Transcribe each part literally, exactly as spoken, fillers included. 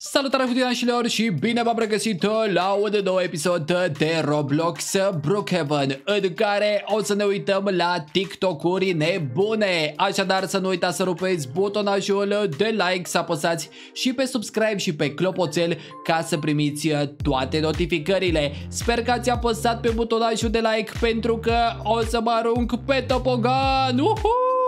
Salutare futinașilor și bine v-am regăsit la un nou episod de Roblox Brookhaven, în care o să ne uităm la TikTok-uri nebune. Așadar să nu uitați să rupeți butonajul de like, să apăsați și pe subscribe și pe clopoțel ca să primiți toate notificările. Sper că ați apăsat pe butonajul de like pentru că o să mă arunc pe topogan. Uhu!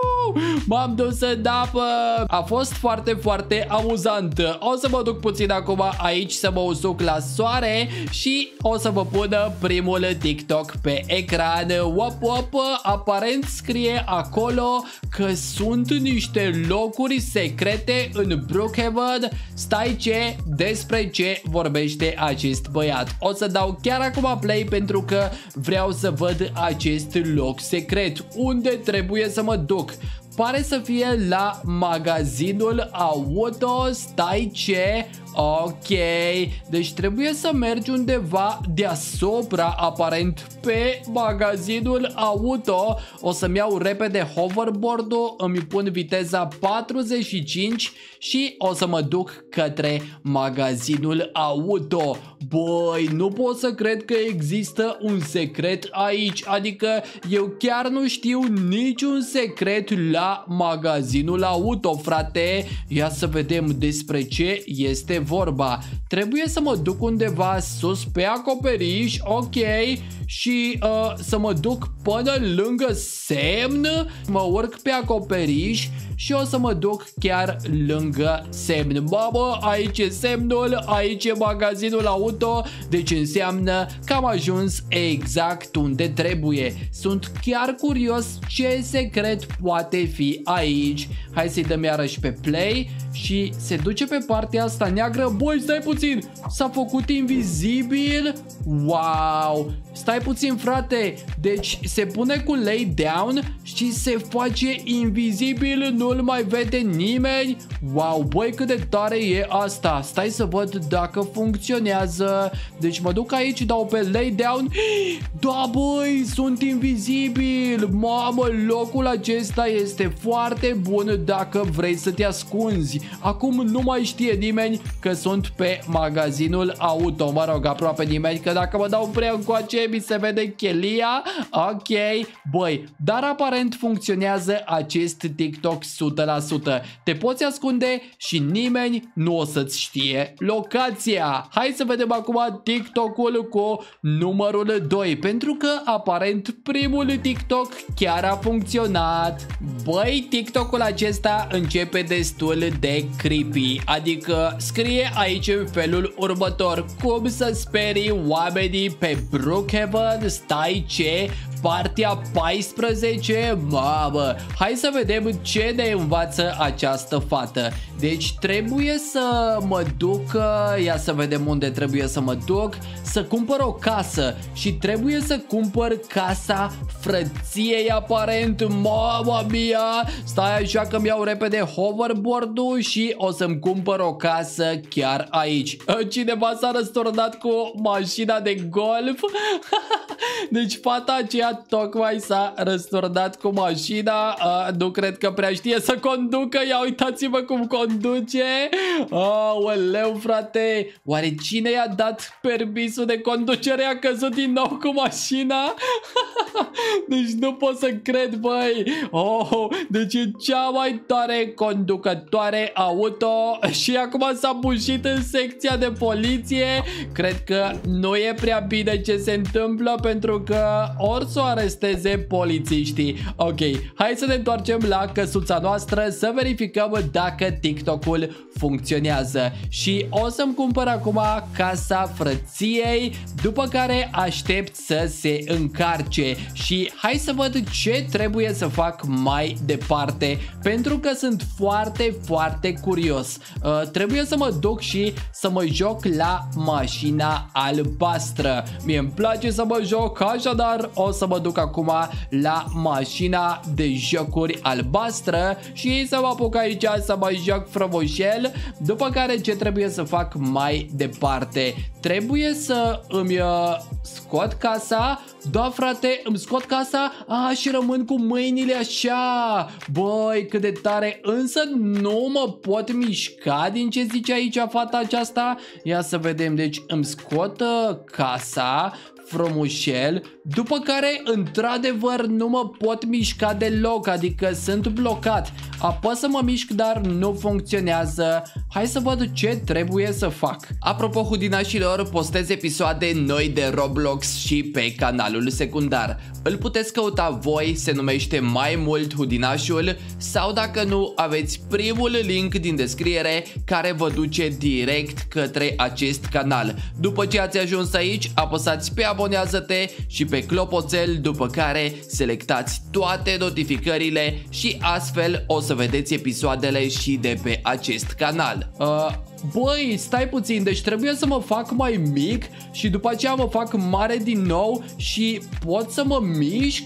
M-am dus în apă. A fost foarte, foarte amuzant. O să mă duc puțin acum aici să mă usuc la soare și o să vă pun primul TikTok pe ecran. Op, op, aparent scrie acolo că sunt niște locuri secrete în Brookhaven. Stai ce, despre ce vorbește acest băiat. O să dau chiar acum play pentru că vreau să văd acest loc secret. Unde trebuie să mă duc? Pare să fie la magazinul auto. Stai ce? Ok, deci trebuie să mergi undeva deasupra, aparent, pe magazinul auto. O să-mi iau repede hoverboard-ul, îmi pun viteza patruzeci și cinci și o să mă duc către magazinul auto. Băi, nu pot să cred că există un secret aici, adică eu chiar nu știu niciun secret la magazinul auto, frate. Ia să vedem despre ce este vorba. Trebuie să mă duc undeva sus pe acoperiș, ok, și uh, să mă duc până lângă semn. Mă urc pe acoperiș și o să mă duc chiar lângă semn. Mamă, aici e semnul, aici e magazinul auto, deci înseamnă că am ajuns exact unde trebuie. Sunt chiar curios ce secret poate fi aici. Hai să-i dăm iarăși pe play și se duce pe partea asta neagră. Băi, stai puțin, s-a făcut invizibil. Wow, stai puțin, frate. Deci se pune cu lay down și se face invizibil, nu-l mai vede nimeni. Wow, băi, cât de tare e asta. Stai să văd dacă funcționează. Deci mă duc aici, dau pe lay down. Da, băi, sunt invizibil. Mamă, locul acesta este foarte bun dacă vrei să te ascunzi. Acum nu mai știe nimeni că sunt pe magazinul auto. Mă rog, aproape nimeni, că dacă mă dau prea încoace mi se vede chelia. Ok, băi, dar aparent funcționează acest TikTok o sută la sută. Te poți ascunde și nimeni nu o să-ți știe locația. Hai să vedem acum TikTok-ul cu numărul doi, pentru că aparent primul TikTok chiar a funcționat. Băi, TikTok-ul acesta începe destul de creepy, adică scrie aici în felul următor: cum să sperii oamenii pe Brookhaven. Stai ce? Partea paisprezece. Mamă, hai să vedem ce ne învață această fată. Deci trebuie să mă duc, ia să vedem unde trebuie să mă duc, să cumpăr o casă și trebuie să cumpăr casa frăției, aparent. Mama mia, stai așa că mi iau repede hoverboard-ul și o să-mi cumpăr o casă chiar aici. Cineva s-a răsturnat cu mașina de golf. Deci fata aceea tocmai s-a răsturnat cu mașina. uh, Nu cred că prea știe să conducă. Ia uitați-vă cum conduce. Aoleu, frate, oare cine i-a dat permisul de conducere? A căzut din nou cu mașina. Deci nu pot să cred, băi. Oh, deci e cea mai tare conducătoare auto. Și acum s-a bușit în secția de poliție. Cred că nu e prea bine ce se întâmplă, pentru că ori să o aresteze polițiștii. Ok, hai să ne întoarcem la căsuța noastră să verificăm dacă TikTok-ul funcționează. Și o să-mi cumpăr acum casa frăției, după care aștept să se încarce. Și hai să văd ce trebuie să fac mai departe, pentru că sunt foarte, foarte curios. uh, Trebuie să mă duc și să mă joc la mașina albastră. Mie îmi place să mă joc, așadar o să să mă duc acum la mașina de jocuri albastră și să mă apuc aici să mă joc frumușel. După care ce trebuie să fac mai departe? Trebuie să îmi uh, scot casa. Da, frate, îmi scot casa. A, și rămân cu mâinile așa. Băi, cât de tare. Însă nu mă pot mișca din ce zice aici fata aceasta. Ia să vedem. Deci îmi scot uh, casa frumușel, după care într-adevăr nu mă pot mișca deloc, adică sunt blocat. Apăs să mă mișc, dar nu funcționează. Hai să văd ce trebuie să fac. Apropo, hudinașilor, postez episoade noi de Roblox și pe canalul secundar. Îl puteți căuta voi, se numește Mai Mult Hudinașul, sau dacă nu, aveți primul link din descriere care vă duce direct către acest canal. După ce ați ajuns aici, apăsați pe abonează-te și pe clopoțel, după care selectați toate notificările și astfel o să vedeți episoadele și de pe acest canal. Uh, băi, stai puțin, deci trebuie să mă fac mai mic și după aceea mă fac mare din nou și pot să mă mișc?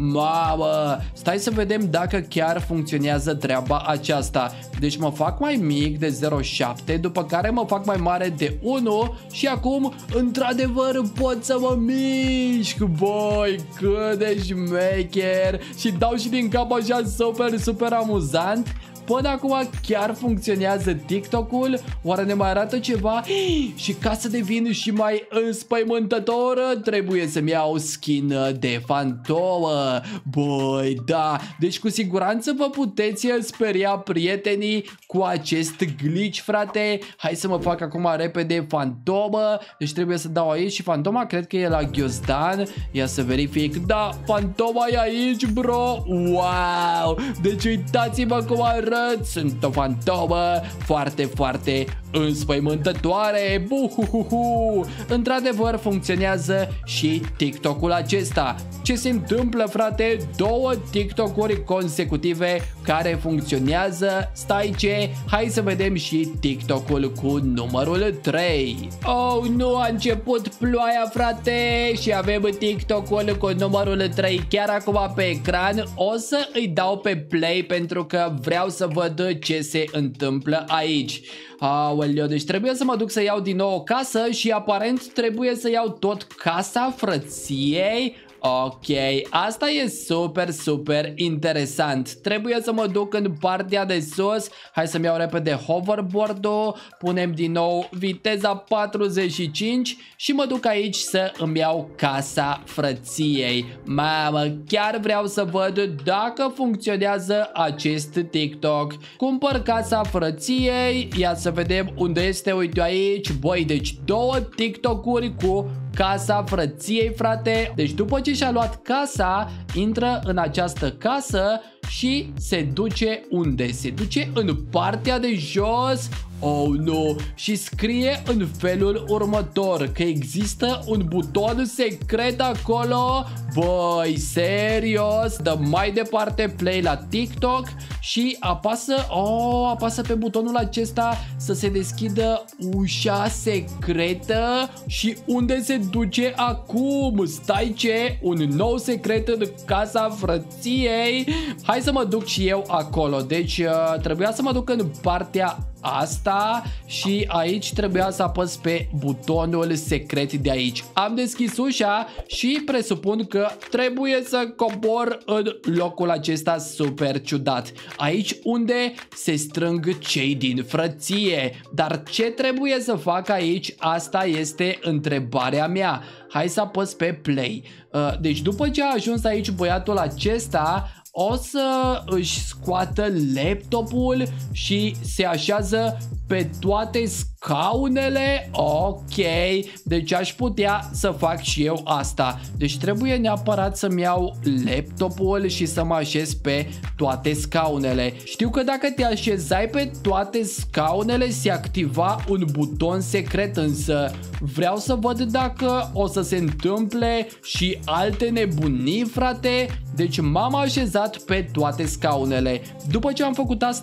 Mamă, stai să vedem dacă chiar funcționează treaba aceasta. Deci mă fac mai mic de zero virgulă șapte, după care mă fac mai mare de unu și acum într-adevăr pot să mă mișc. Băi, cât de șmecher. Și dau și din cap așa super, super amuzant. Până acum chiar funcționează TikTok-ul? Oare ne mai arată ceva? Și ca să devin și mai înspăimântător, trebuie să-mi iau skin de fantomă. Băi, da, deci cu siguranță vă puteți speria prietenii cu acest glitch, frate. Hai să mă fac acum repede fantomă. Deci trebuie să dau aici și fantoma cred că e la ghiozdan. Ia să verific. Da, fantoma e aici, bro. Wow! Deci uitați-vă cum arăt. Sunt o fantomă foarte, foarte înspăimântătoare. Buhuhuhu. Într-adevăr funcționează și TikTok-ul acesta. Ce se întâmplă, frate? Două TikTok-uri consecutive care funcționează. Stai ce? Hai să vedem și TikTok-ul cu numărul trei. Oh, nu, a început ploaia, frate, și avem TikTok-ul cu numărul trei chiar acum pe ecran. O să îi dau pe play pentru că vreau să văd ce se întâmplă aici. Aoleu, deci trebuie să mă duc să iau din nou o casă și aparent trebuie să iau tot casa frăției. Ok, asta e super, super interesant. Trebuie să mă duc în partea de sus. Hai să-mi iau repede hoverboard-ul. Punem din nou viteza patruzeci și cinci și mă duc aici să îmi iau casa frăției. Mamă, chiar vreau să văd dacă funcționează acest TikTok. Cumpăr casa frăției. Ia să vedem unde este. Uite aici. Băi, deci două TikTok-uri cu casa frăției, frate. Deci după ce și-a luat casa, intră în această casă și se duce unde? Se duce în partea de jos. Oh, nu. Și scrie în felul următor că există un buton secret acolo. Băi, serios? Dă mai departe play la TikTok și apasă, oh, apasă pe butonul acesta să se deschidă ușa secretă. Și unde se duce acum? Stai ce? Un nou secret în casa frăției. Hai să mă duc și eu acolo. Deci uh, trebuia să mă duc în partea asta și aici trebuia să apăs pe butonul secret de aici. Am deschis ușa și presupun că trebuie să cobor în locul acesta super ciudat. Aici unde se strâng cei din frăție. Dar ce trebuie să fac aici? Asta este întrebarea mea. Hai să apăs pe play. Deci după ce a ajuns aici băiatul acesta, o să își scoată laptopul și se așează pe toate scaunele. Ok, deci aș putea să fac și eu asta. Deci trebuie neapărat să-mi iau laptopul și să mă așez pe toate scaunele. Știu că dacă te așezai pe toate scaunele se activa un buton secret, însă vreau să văd dacă o să se întâmple și alte nebunii, frate. Deci m-am așezat pe toate scaunele. După ce am făcut asta,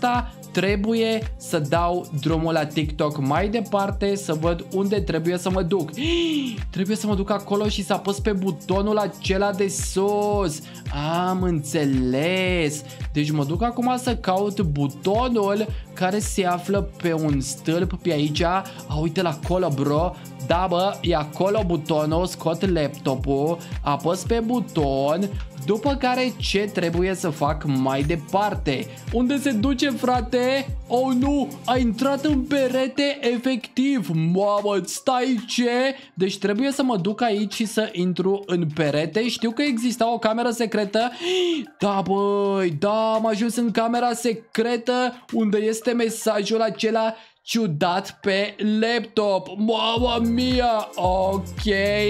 trebuie să dau drumul la TikTok mai departe, să văd unde trebuie să mă duc. Trebuie să mă duc acolo și să apăs pe butonul acela de sus. Am înțeles. Deci mă duc acum să caut butonul care se află pe un stâlp pe aici. A, uite-l acolo, bro. Da, bă, e acolo butonul. Scot laptopul, apăs pe buton. După care ce trebuie să fac mai departe? Unde se duce, frate? Oh, nu! A intrat în perete efectiv. Mamă, stai, ce? Deci trebuie să mă duc aici și să intru în perete. Știu că exista o cameră secretă. Da, băi, da, am ajuns în camera secretă unde este mesajul acela ciudat pe laptop. Mamma mia. Ok.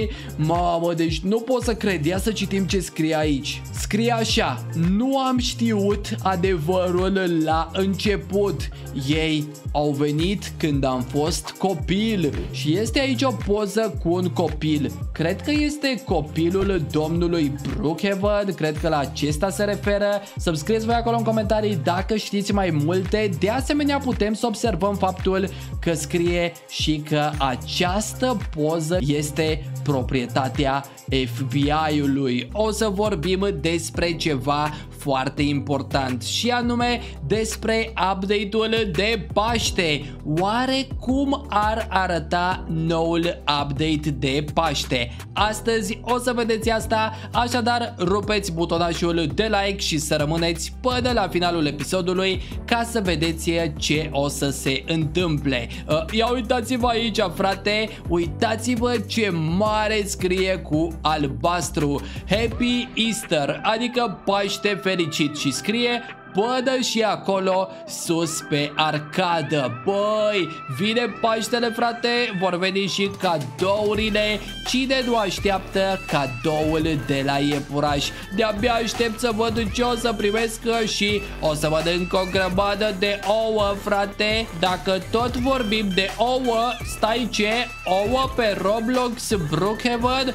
Mamă, deci nu pot să cred. Ia să citim ce scrie aici. Scrie așa: nu am știut adevărul la început. Ei au venit când am fost copil. Și este aici o poză cu un copil. Cred că este copilul domnului Brookhaven. Cred că la acesta se referă. Să-mi scrieți voi acolo în comentarii dacă știți mai multe. De asemenea, putem să observăm faptul că scrie și că această poză este proprietatea F B I-ului. O să vorbim despre ceva foarte important și anume despre update-ul de Paște. Oare cum ar arăta noul update de Paște? Astăzi o să vedeți asta, așadar rupeți butonașul de like și să rămâneți până la finalul episodului ca să vedeți ce o să se întâmple. Uh, ia uitați-vă aici, frate, uitați-vă ce mare scrie cu albastru: Happy Easter, adică Paște fericit, și scrie până și acolo sus pe arcadă. Băi, vine Paștele, frate, vor veni și cadourile. Cine nu așteaptă cadoul de la iepuraș? De-abia aștept să văd ce o să primesc și o să mănânc o grămadă de ouă, frate. Dacă tot vorbim de ouă, stai, ce? Ouă pe Roblox Brookhaven?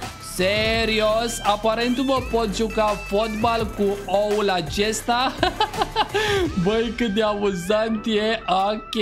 Serios? Aparent mă pot juca fotbal cu oul acesta? Băi, cât de amuzant e. Ok.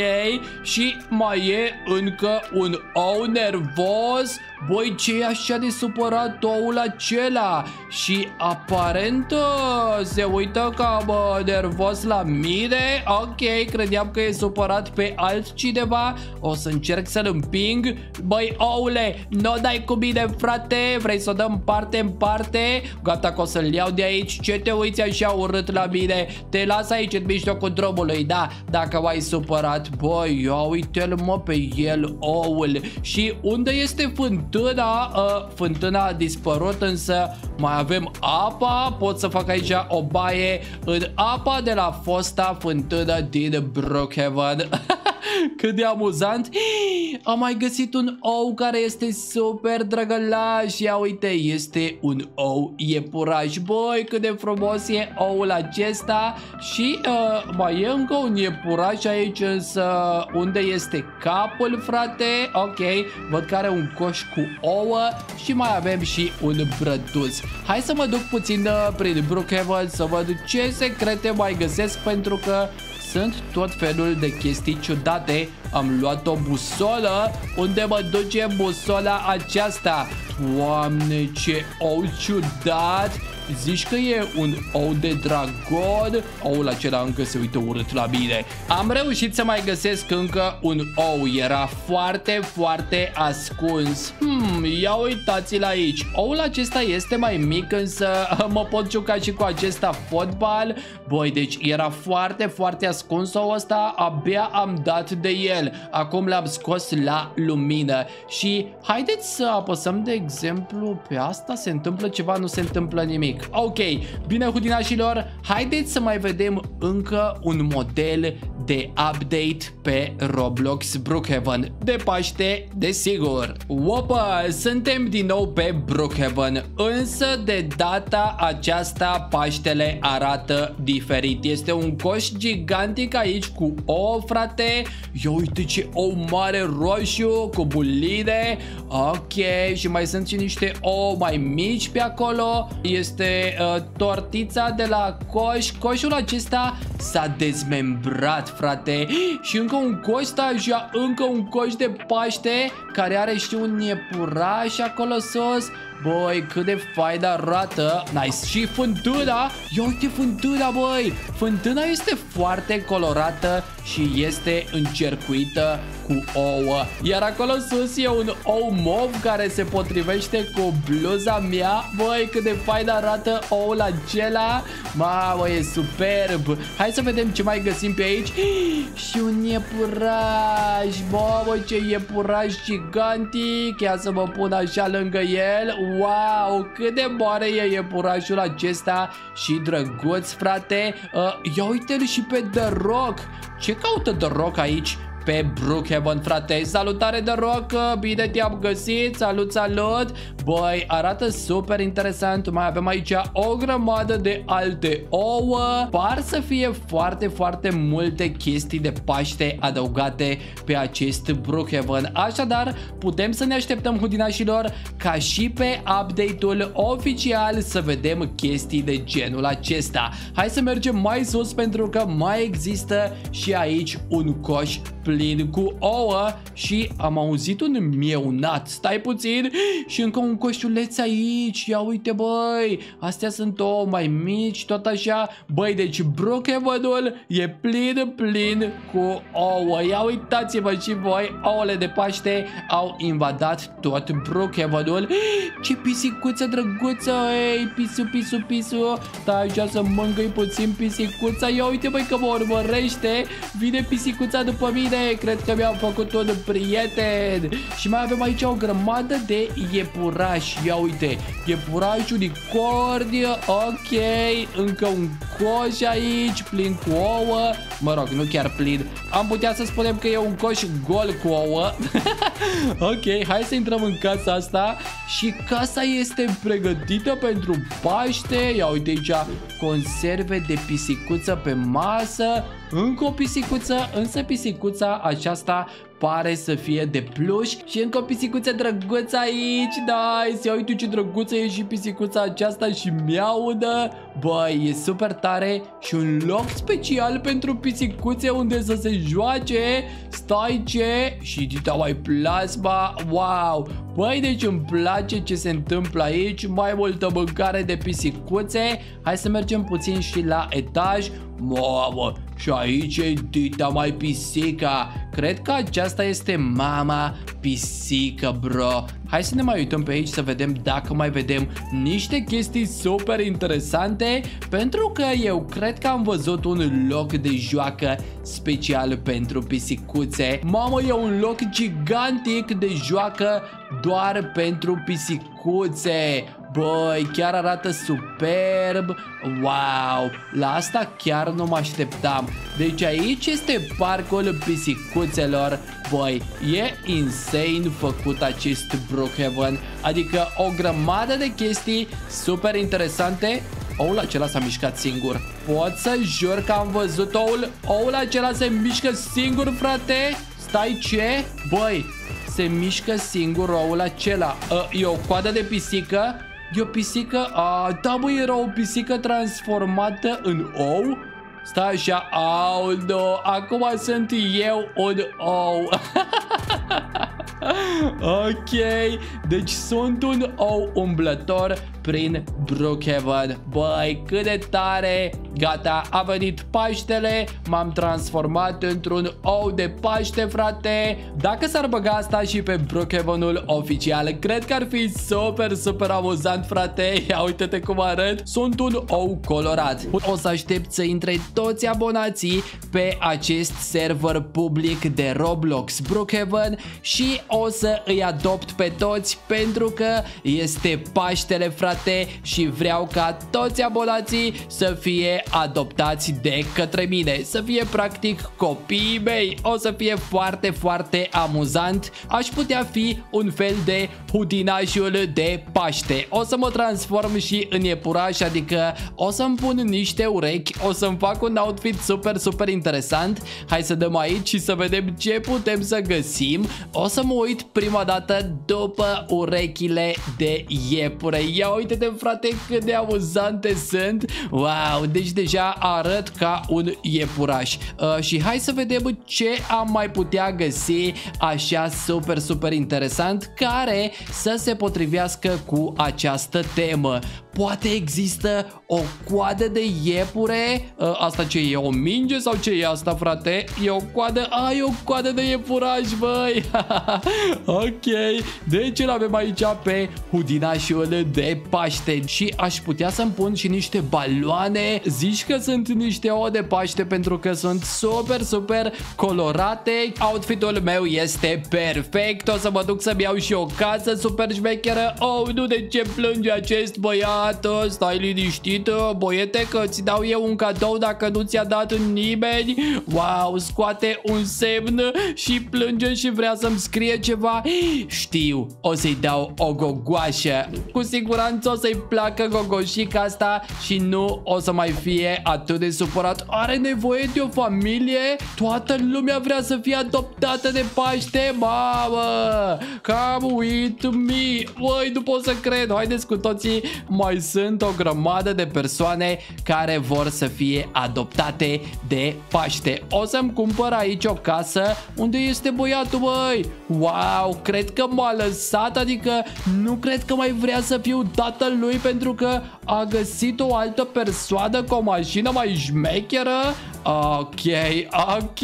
Și mai e încă un ou nervos. Băi, ce e așa de supărat oul acela? Și aparent se uită cam nervos la mine. Ok, credeam că e supărat pe altcineva. O să încerc să-l împing. Băi, oule, nu dai cu mine, frate. Vrei să o dăm parte în parte? Gata, că o să-l iau de aici. Ce te uiți așa urât la mine? Te las aici în mijlocul drumului, da? Dacă m-ai supărat. Băi, ia uite-l, mă, pe el, oul. Și unde este fântâna? Uh, fântâna a dispărut, însă mai avem apa. Pot să fac aici o baie în apa de la fosta fântână din Brookhaven. Cât de amuzant. Am mai găsit un ou care este super drăgălaș. Ia uite, este un ou iepuraș. Băi, cât de frumos e oul acesta. Și uh, mai e încă un iepuraș aici, însă unde este capul, frate? Ok, văd că are un coș cu ouă și mai avem și un brăduț. Hai să mă duc puțin uh, prin Brookhaven să văd ce secrete mai găsesc, pentru că sunt tot felul de chestii ciudate. Am luat o busolă. Unde mă duce busola aceasta? Doamne, ce ou ciudat! Zici că e un ou de dragon? Oul acela încă se uită urât la mine. Am reușit să mai găsesc încă un ou. Era foarte, foarte ascuns. Hmm, ia uitați-l aici. Oul acesta este mai mic, însă mă pot juca și cu acesta fotbal. Băi, deci era foarte, foarte ascuns oul ăsta. Abia am dat de el. Acum l-am scos la lumină. Și haideți să apăsăm, de exemplu, pe asta. Se întâmplă ceva? Nu se întâmplă nimic. Ok, bine, hudinașilor, haideți să mai vedem încă un model de update pe Roblox Brookhaven de Paște, desigur. Opa, suntem din nou pe Brookhaven, însă de data aceasta Paștele arată diferit. Este un coș gigantic aici cu ouă, frate. Ia uite ce ou mare roșu cu buline. Ok, și mai sunt și niște ouă mai mici pe acolo. Este uh, tortița de la coș. Coșul acesta s-a dezmembrat, frate. Și încă un coș, stai așa, încă un coș de Paște care are și un iepuraș acolo sus. Băi, cât de fain arată. Nice. Și fântâna. Ia uite fântâna, băi. Fântâna este foarte colorată și este încercuită cu ouă. Iar acolo sus e un ou mov care se potrivește cu bluza mea. Băi, cât de fain arată oul acela. Mamă, e superb. Hai să vedem ce mai găsim pe aici. Și un iepuraș. Bă, ce iepuraș gigantic. Ia să mă pun așa lângă el. Wow, cât de mare e iepurașul acesta și drăguț, frate. uh, Ia uite-l și pe The Rock. Ce caută The Rock aici pe Brookhaven, frate? Salutare, The Rock, bine te-am găsit. Salut, salut. Băi, arată super interesant. Mai avem aici o grămadă de alte ouă. Par să fie foarte, foarte multe chestii de Paște adăugate pe acest Brookhaven. Așadar, putem să ne așteptăm, hudinașilor, ca și pe update-ul oficial să vedem chestii de genul acesta. Hai să mergem mai sus pentru că mai există și aici un coș plin cu ouă și am auzit un mieunat. Stai puțin. Și încă un coșuleț aici. Ia uite, băi. Astea sunt ouă mai mici, tot așa. Băi, deci Brookhaven-ul e plin, plin cu ouă. Ia uitați-vă și voi. Ouăle de Paște au invadat tot Brookhaven-ul. Ce pisicuță drăguță. Ei, pisu, pisu, pisu. Stai așa să mângâi puțin pisicuța. Ia uite, băi, că mă urmărește. Vine pisicuța după mine. Cred că mi-am făcut un prieten. Și mai avem aici o grămadă de iepurași. Ia uite, iepuraș, unicorn. Ok, încă un coș aici plin cu ouă. Mă rog, nu chiar plin. Am putea să spunem că e un coș gol cu ouă. Ok, hai să intrăm în casa asta. Și casa este pregătită pentru Paște. Ia uite aici, conserve de pisicuță pe masă. Încă o pisicuță, însă pisicuța aceasta pare să fie de pluș. Și încă o pisicuță drăguță aici. Nice, ia uite ce drăguță e și pisicuța aceasta și miaudă. Băi, e super tare. Și un loc special pentru pisicuțe unde să se joace. Stai ce? Și dita mai plasma. Wow. Băi, deci îmi place ce se întâmplă aici. Mai multă mâncare de pisicuțe. Hai să mergem puțin și la etaj. Mamă, și aici e dita mai pisica. Cred că aceasta este mama pisică, bro. Hai să ne mai uităm pe aici să vedem dacă mai vedem niște chestii super interesante. Pentru că eu cred că am văzut un loc de joacă special pentru pisicuțe. Mamă, e un loc gigantic de joacă doar pentru pisicuțe. Băi, chiar arată superb. Wow, la asta chiar nu mă așteptam. Deci aici este parcul pisicuțelor. Băi, e insane făcut acest Brookhaven. Adică o grămadă de chestii super interesante. Oul acela s-a mișcat singur. Pot să jur că am văzut oul. Oul acela se mișcă singur, frate. Stai ce? Băi, se mișcă singur oul acela. uh, E o coadă de pisică. E o pisică. A, da, băi, era o pisică transformată în ou. Stai așa. Au, no. Acum sunt eu un ou. Ok, deci sunt un ou umblător prin Brookhaven. Băi, cât de tare. Gata, a venit Paștele. M-am transformat într-un ou de Paște, frate. Dacă s-ar băga asta și pe Brookhaven-ul oficial, cred că ar fi super, super amuzant, frate. Ia uite-te cum arăt. Sunt un ou colorat. O să aștept să intre toți abonații pe acest server public de Roblox Brookhaven și o să îi adopt pe toți pentru că este Paștele, frate, și vreau ca toți abonații să fie adoptați de către mine, să fie practic copiii mei. O să fie foarte, foarte amuzant. Aș putea fi un fel de hudinașul de Paște. O să mă transform și în iepuraș, adică o să-mi pun niște urechi, o să-mi fac un outfit super, super interesant. Hai să dăm aici și să vedem ce putem să găsim. O să mă uit prima dată după urechile de iepure. Ia uite-te, frate, cât de amuzante sunt. Wow, deci deja arăt ca un iepuraș. uh, Și hai să vedem ce am mai putea găsi așa super, super interesant, care să se potrivească cu această temă. Poate există o coadă de iepure? uh, Asta ce e? O minge sau ce e asta, frate? E o coadă? Ai o coadă de iepuraș, băi. Ok, deci îl avem aici pe Hudinașul de Paște. Și aș putea să-mi pun și niște baloane. Zici că sunt niște ouă de Paște pentru că sunt super, super colorate. Outfitul meu este perfect. O să mă duc să-mi iau și o casă super șmecheră. Oh, nu, de ce plânge acest băiat? Stai liniștită, boiete, că ți dau eu un cadou dacă nu ți-a dat nimeni. Wow, scoate un semn și plânge și vrea să-mi scrie ceva. Știu, o să-i dau o gogoașă. Cu siguranță o să-i placă gogoșica asta și nu o să mai fie atât de supărat. Are nevoie de o familie? Toată lumea vrea să fie adoptată de Paște? Mamă, come with me. Băi, nu pot să cred. Haideți cu toții, mai sunt o grămadă de persoane care vor să fie adoptate de Paște. O să-mi cumpăr aici o casă. Unde este băiatul, băi? Wow, cred că m-a lăsat, adică nu cred că mai vrea să fiu tatăl lui pentru că a găsit o altă persoană cu o mașină mai șmecheră. Ok, ok,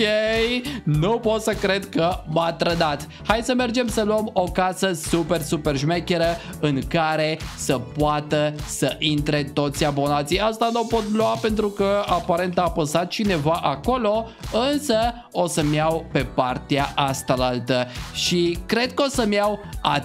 nu pot să cred că m-a trădat. Hai să mergem să luăm o casă super, super șmecheră în care să poată să intre toți abonații. Asta nu o pot lua pentru că aparent a apăsat cineva acolo, însă o să-mi iau pe partea asta la altă. Și cred că o să-mi iau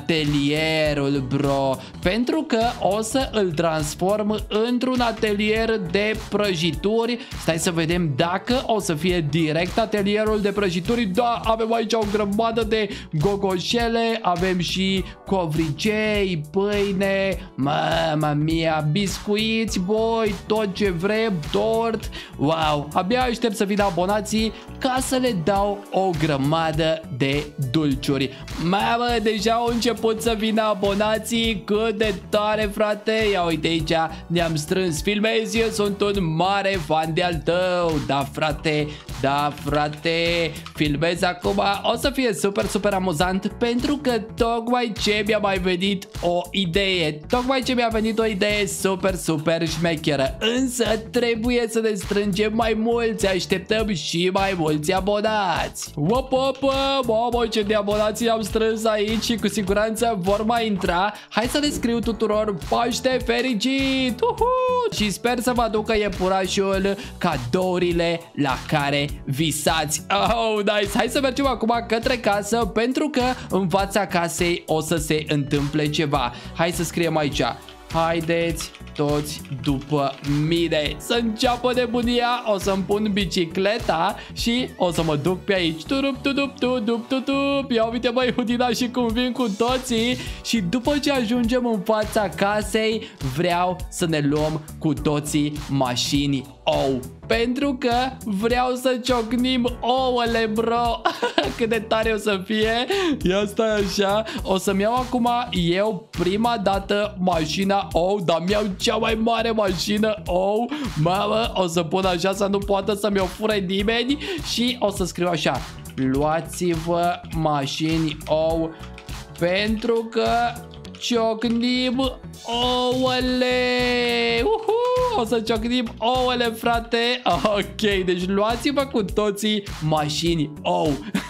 atelierul, bro, pentru că o să îl transform într-un atelier de prăjituri. Stai să vedem dacă o să fie direct atelierul de prăjituri. Da, avem aici o grămadă de gogoșele, avem și covrigei, pâine, mama mia, biscuiți, boi, tot ce vrem, tort. Wow, abia aștept să vină abonații ca să le dau o grămadă de dulciuri. Mamă, deja au început să vină abonații. Cât de tare, frate. Ia uite aici, ne-am strâns. Filmezi, eu sunt un mare fan de-al tău. Da, frate, da, frate. Filmez acum, o să fie super, super amuzant pentru că tocmai ce mi-a mai venit o idee. Tocmai ce mi-a venit o idee super, super șmecheră. Însă trebuie să ne strângem mai mulți. Așteptăm și mai mulți abonați. Op, op, mamă, ce de abonații am strâns aici și cu siguranță vor mai intra. Hai să le scriu tuturor Paște fericit! Uhu! Și sper să vă aducă iepurașul cadourile la care visați. Oh, nice! Hai să mergem acum către casă pentru că în fața casei o să se întâmple ceva. Hai să scriem aici: haideți toți după mine. Să înceapă nebunia. O să-mi pun bicicleta și o să mă duc pe aici. Turup, tudup, tudup, tudup. Ia uite, băi, Hudina, și cum vin cu toții. Și după ce ajungem în fața casei, vreau să ne luăm cu toții mașini ou, pentru că vreau să ciocnim ouăle, bro. Cât de tare o să fie. Ia stai așa. O să-mi iau acum eu prima dată mașina ou, dar mi-au cea mai mare mașină ou. Mamă, o să pun așa să nu poată să mi-o fure nimeni. Și o să scriu așa: luați-vă mașini ou pentru că ciocnim ouăle. Uhu! O să ciocnim ouăle, frate. Ok, deci luați-vă cu toții mașini ou.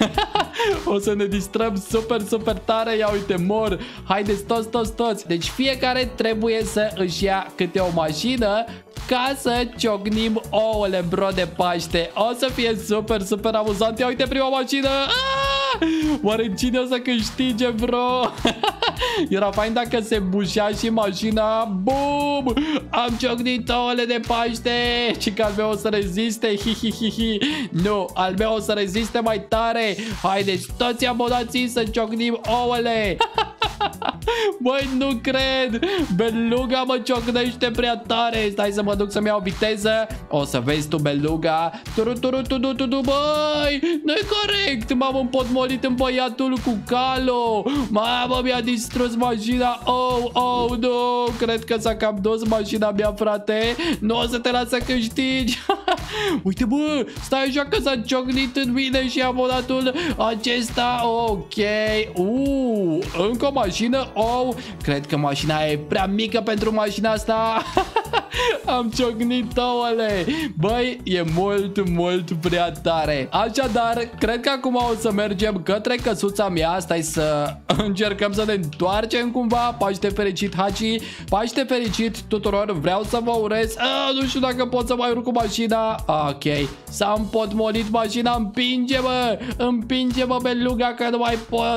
O să ne distrăm super, super tare. Ia uite, mor. Haideți toți, toți, toți. Deci fiecare trebuie să își ia câte o mașină ca să ciocnim ouăle, bro, de Paște. O să fie super, super amuzant. Ia uite prima mașină. Ah! Oare cine o să câștige, bro? Era fain dacă se bușea și mașina. Bum! Am ciocnit ouăle de Paște. Și că al meu o să reziste. Hi, hi, hi, hi. Nu, al meu o să reziste mai tare. Haideți toți abonații să ciocnim ouăle. Băi, nu cred. Beluga mă ciocnește prea tare. Stai să mă duc să-mi iau viteză. O să vezi tu, Beluga. Turu, turu, turu, turu, băi, nu-i corect. M-am împotmolit în băiatul cu calo. Mamă, mi-a distrus mașina. Oh, oh, nu. Cred că s-a cam dus mașina mea, frate. Nu o să te las să câștigi. Uite, bă, stai așa că s-a ciocnit în mine și abonatul acesta. Ok. Uh, încă o mașină. Oh, cred că mașina e prea mică pentru mașina asta. Am ciocnit ouăle. Băi, e mult, mult prea tare. Așadar, cred că acum o să mergem către căsuța mea. Stai să încercăm să ne întoarcem cumva. Paște fericit, Haci. Paște fericit tuturor. Vreau să vă urez. A, nu știu dacă pot să mai urc cu mașina. Ok, s-a împotmolit mașina. Împinge-mă, împinge-mă, Beluga, că nu mai pot.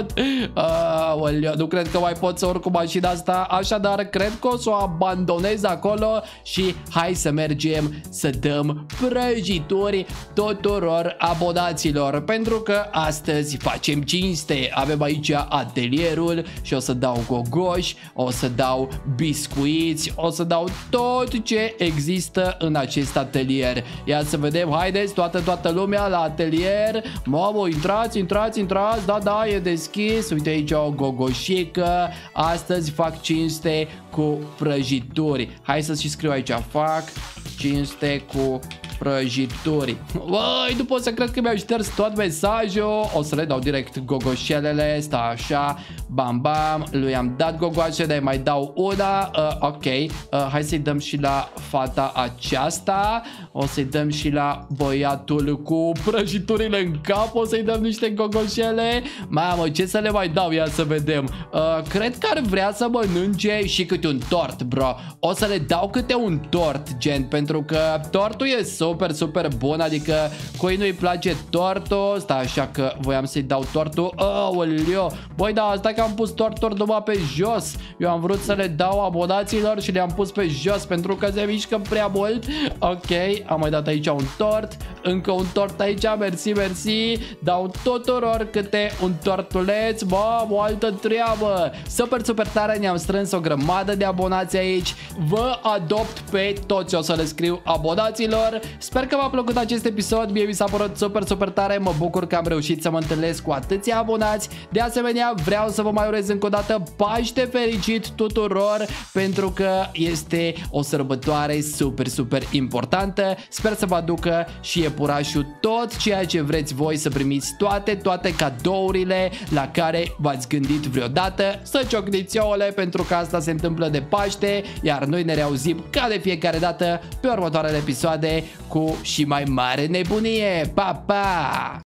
Aoleu, nu cred că mai pot să urc cu mașina asta. Așadar, cred că o să o abandonez acolo și hai să mergem să dăm prăjituri tuturor abonaților, pentru că astăzi facem cinste. Avem aici atelierul și o să dau gogoși, o să dau biscuiți, o să dau tot ce există în acest atelier. Ia să vedem, haideți, toată, toată lumea la atelier. Mamă, intrați, intrați, intrați, da, da, e deschis. Uite aici o gogoșică. Astăzi fac cinste cu prăjituri. Hai să și scriu aici, fac cinste cu prăjituri. Băi, nu pot să cred că mi-au șters tot mesajul. O să le dau direct gogoșelele. Stai așa, bam bam. Lui am dat gogoașe, dar mai dau una. uh, Ok, uh, hai să-i dăm și la fata aceasta. O să-i dăm și la băiatul cu prăjiturile în cap. O să-i dăm niște gogoșele. Mamă, ce să le mai dau? Ia să vedem. uh, Cred că ar vrea să mănânce și câte un tort, bro. O să le dau câte un tort, gen, pentru că tortul e super, super bun. Adică cui nu-i place tortul. Stai așa că voiam să-i dau tortul. Aoleu, băi, da, asta că am pus tortul numai pe jos. Eu am vrut să le dau abonaților și le-am pus pe jos pentru că se mișcă prea mult. Ok, am mai dat aici un tort. Încă un tort aici, mersi, mersi. Dau tuturor câte un tortuleț. Bă, o altă treabă. Super, super tare, ne-am strâns o grămadă de abonați aici. Vă adopt pe toți, o să le scriu abonaților. Sper că v-a plăcut acest episod. Mie mi s-a părut super, super tare. Mă bucur că am reușit să mă întâlnesc cu atâția abonați. De asemenea, vreau să vă mai urez încă o dată Paște fericit tuturor, pentru că este o sărbătoare super, super importantă. Sper să vă aducă și iepurașul tot ceea ce vreți voi, să primiți toate, toate cadourile la care v-ați gândit vreodată. Să ciocniți ouăle, pentru că asta se întâmplă de Paște, iar noi ne reauzim ca de fiecare dată pe următoarele episoade cu și mai mare nebunie. Pa, pa!